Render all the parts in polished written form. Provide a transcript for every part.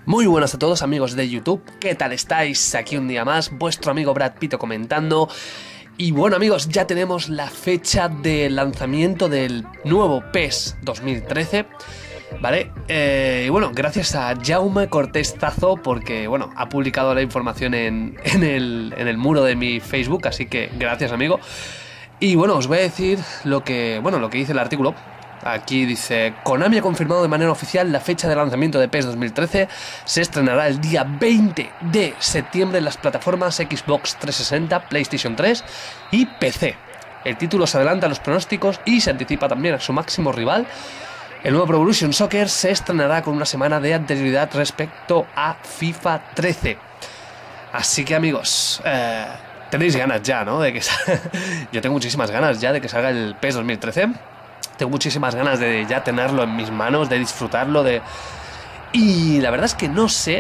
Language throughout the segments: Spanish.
Muy buenas a todos amigos de YouTube, ¿qué tal estáis? Aquí un día más, vuestro amigo Brad Pito comentando. Y bueno amigos, ya tenemos la fecha de lanzamiento del nuevo PES 2013, ¿vale? Y bueno, gracias a Jaume Cortés Tazo porque, bueno, ha publicado la información en el muro de mi Facebook, así que gracias amigo. Y bueno, os voy a decir lo que dice el artículo. Aquí dice: Konami ha confirmado de manera oficial la fecha de lanzamiento de PES 2013. Se estrenará el día 20 de septiembre en las plataformas Xbox 360, PlayStation 3 y PC. El título se adelanta a los pronósticos y se anticipa también a su máximo rival. El nuevo Pro Evolution Soccer se estrenará con una semana de anterioridad respecto a FIFA 13. Así que amigos, tenéis ganas ya, ¿no? De que yo tengo muchísimas ganas ya de que salga el PES 2013. Tengo muchísimas ganas de ya tenerlo en mis manos, de disfrutarlo, Y la verdad es que no sé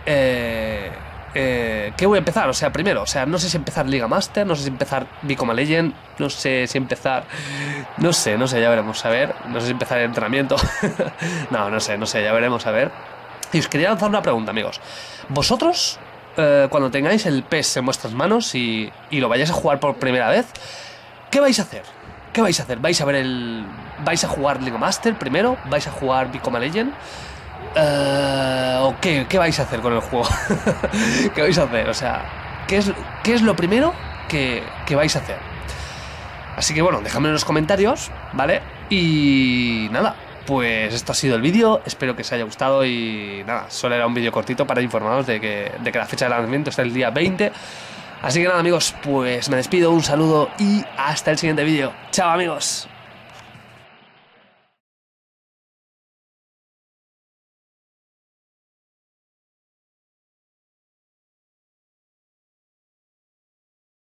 qué voy a empezar. O sea, primero, no sé si empezar Liga Master, no sé si empezar Become a Legend, no sé si empezar... No sé, ya veremos, a ver. No sé si empezar el entrenamiento. No sé, ya veremos, a ver. Y os quería lanzar una pregunta, amigos. Vosotros, cuando tengáis el PES en vuestras manos y lo vayáis a jugar por primera vez, ¿qué vais a hacer? ¿Qué vais a hacer? ¿Vais a jugar Liga Master primero? ¿Vais a jugar Become a Legend? ¿O qué vais a hacer con el juego? ¿Qué vais a hacer? O sea, ¿qué es lo primero que vais a hacer? Así que bueno, dejadme en los comentarios, ¿vale? Y nada, pues esto ha sido el vídeo. Espero que os haya gustado y nada, solo era un vídeo cortito para informaros de que la fecha de lanzamiento está el día 20. Así que nada amigos, pues me despido, un saludo y hasta el siguiente vídeo. ¡Chao amigos!